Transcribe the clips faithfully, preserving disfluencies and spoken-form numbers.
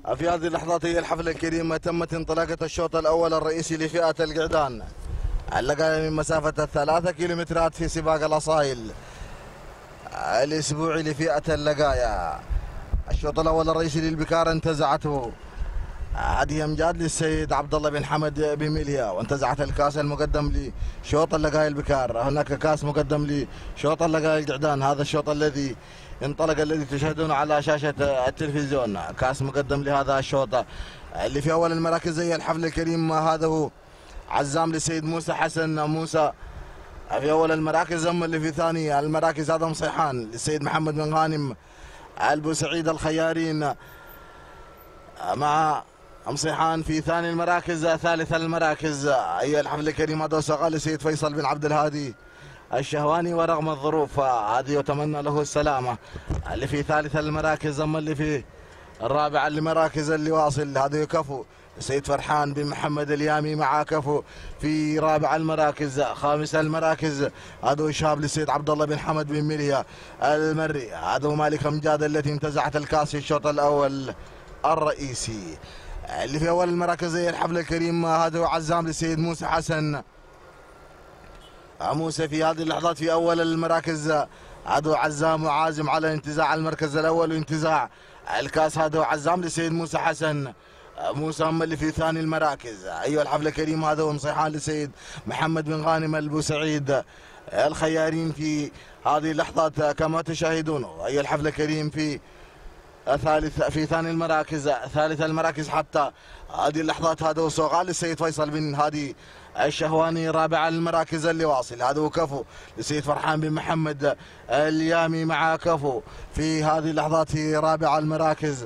في هذه اللحظات هي الحفلة الكريمة تمت انطلاقة الشوط الأول الرئيسي لفئة القعدان اللقاء من مسافة الثلاثة كيلومترات في سباق الأصايل الأسبوعي لفئة اللقايا. الشوط الأول الرئيسي للبكار انتزعته هذه امجاد للسيد عبد الله بن حمد بميليا، وانتزعت الكاس المقدم لشوط اللقايا البكار. هناك كاس مقدم لشوط اللقايا القعدان، هذا الشوط الذي انطلق الذي تشاهدونه على شاشة التلفزيون، كاس مقدم لهذا الشوط اللي في أول المراكز هي الحفل الكريم. هذا هو عزام للسيد موسى حسن موسى في أول المراكز، أما اللي في ثاني المراكز هذا مصيحان للسيد محمد بن غانم البوسعيد الخيارين مع مصيحان في ثاني المراكز. ثالث المراكز هي الحفل الكريم هذا وسقال للسيد فيصل بن عبد الهادي الشهواني، ورغم الظروف هذه يتمنى له السلامة اللي في ثالث المراكز. أما اللي في الرابع المراكز اللي واصل هذا كفو السيد فرحان بن محمد اليامي مع كفو في رابع المراكز. خامس المراكز هذا شاب للسيد عبد الله بن حمد بن مليا المري، هذا مالك امجاد التي انتزعت الكاس في الشوط الاول الرئيسي. اللي في اول المراكز هي الحفل الكريم هذا عزام للسيد موسى حسن موسى في هذه اللحظات في اول المراكز. هذا عزام وعازم على انتزاع المركز الاول وانتزاع الكاس. هذا عزام للسيد موسى حسن موسى. أما اللي في ثاني المراكز ايها الحفل الكريم هذا هو مصيحان للسيد محمد بن غانم البوسعيد الخيارين في هذه اللحظات كما تشاهدون. ايها الحفل الكريم في ثالث في ثاني المراكز ثالث المراكز حتى هذه اللحظات هذا هو صغال للسيد فيصل بن هادي الشهواني. رابع المراكز اللي واصل هذا هو كفو للسيد فرحان بن محمد اليامي مع كفو في هذه اللحظات في رابع المراكز.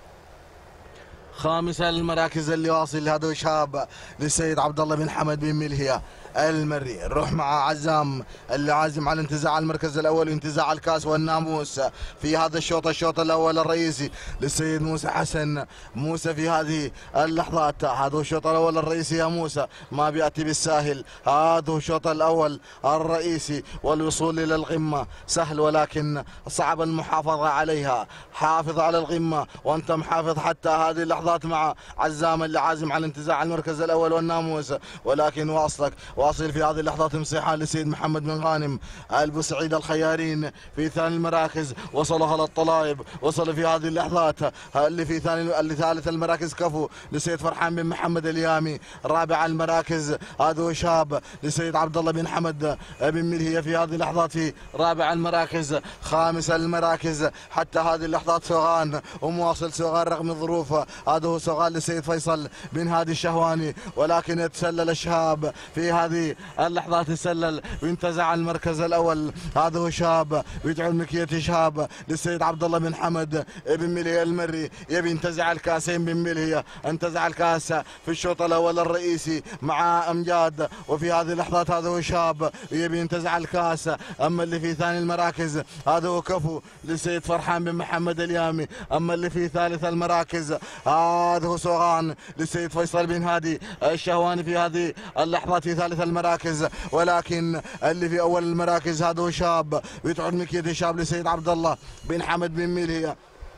خامس المراكز اللي واصل هذا شاب للسيد عبد الله بن حمد بن ملهية المري. نروح مع عزام اللي عازم على انتزاع المركز الاول وانتزاع الكاس والناموس في هذا الشوط الشوط الاول الرئيسي للسيد موسى حسن موسى في هذه اللحظات. هذا هو الشوط الاول الرئيسي يا موسى، ما بياتي بالساهل. هذا هو الشوط الاول الرئيسي والوصول الى القمه سهل ولكن صعب المحافظه عليها. حافظ على القمه وانت محافظ حتى هذه اللحظات مع عزام اللي عازم على انتزاع المركز الاول والناموس، ولكن واصلك واصل في هذه اللحظات مصيحان للسيد محمد بن غانم البوسعيد الخيارين في ثاني المراكز. وصلها للطلايب، وصل في هذه اللحظات اللي في ثاني اللي ثالث المراكز كفو للسيد فرحان بن محمد اليامي. رابع المراكز هذا هو شاب للسيد عبد الله بن حمد بن ملهية في هذه اللحظات في رابع المراكز. خامس المراكز حتى هذه اللحظات سوغان ومواصل سوغان رغم الظروف. هذا هو سوغان للسيد فيصل بن هادي الشهواني، ولكن يتسلل الشهاب في هذه اللحظات تسلل وانتزع المركز الاول. هذا هو شاب بيدعو المكية شهاب للسيد عبد الله بن حمد بن ملهية المري، يبي ينتزع الكاسين بن ملهية. انتزع الكاس في الشوط الاول الرئيسي مع امجاد، وفي هذه اللحظات هذا هو شاب يبي ينتزع الكاس. اما اللي في ثاني المراكز هذا هو كفو للسيد فرحان بن محمد اليامي. اما اللي في ثالث المراكز هذا هو سوغان للسيد فيصل بن هادي الشهواني في هذه اللحظات في ثالث المراكز. ولكن اللي في اول المراكز هذا هو شاب بيدعو المكية شاب لسيد عبد الله بن حمد بن ملهية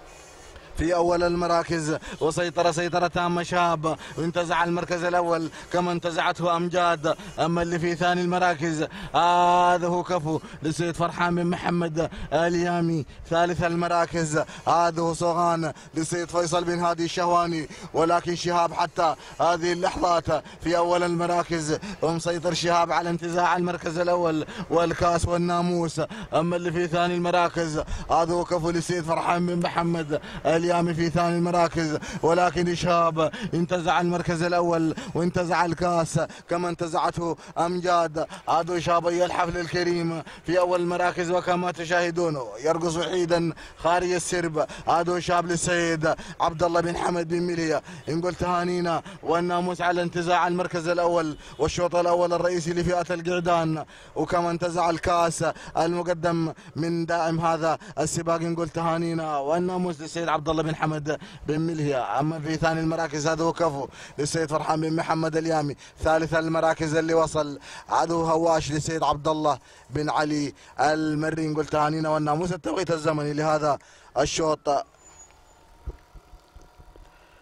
في اول المراكز، وسيطر سيطرة تامة شاب وانتزع المركز الاول كما انتزعته امجاد. اما اللي في ثاني المراكز هذا هو كفو للسيد فرحان بن محمد اليامي. ثالث المراكز هذا هو صوغان للسيد فيصل بن هادي الشهواني، ولكن شهاب حتى هذه اللحظات في اول المراكز ومسيطر شهاب على انتزاع المركز الاول والكاس والناموس. اما اللي في ثاني المراكز هذا هو كفو للسيد فرحان بن محمد اليامي في ثاني المراكز، ولكن شهاب انتزع المركز الاول وانتزع الكاس كما انتزعته امجاد. هذا شاب الحفل الكريم في اول المراكز وكما تشاهدونه يرقص وحيدا خارج السرب. هذا شاب للسيد عبد الله بن حمد بن ملهية. نقول تهانينا والناموس على انتزاع المركز الاول والشوط الاول الرئيسي لفئة القعدان، وكما انتزع الكاس المقدم من دائم هذا السباق. نقول تهانينا والناموس للسيد عبد الله بن حمد بن ملهية. اما في ثاني المراكز هذا هو كفو للسيد فرحان بن محمد اليامي. ثالث المراكز اللي وصل هذا هو هواش للسيد عبد الله بن علي المري. نقول تهانينا والناموس. التوقيت الزمني لهذا الشوط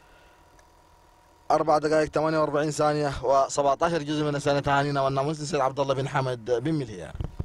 أربع دقائق ثمانية وأربعين ثانية و17 جزء من الثانية. تهانينا والناموس للسيد عبد الله بن حمد بن ملهية.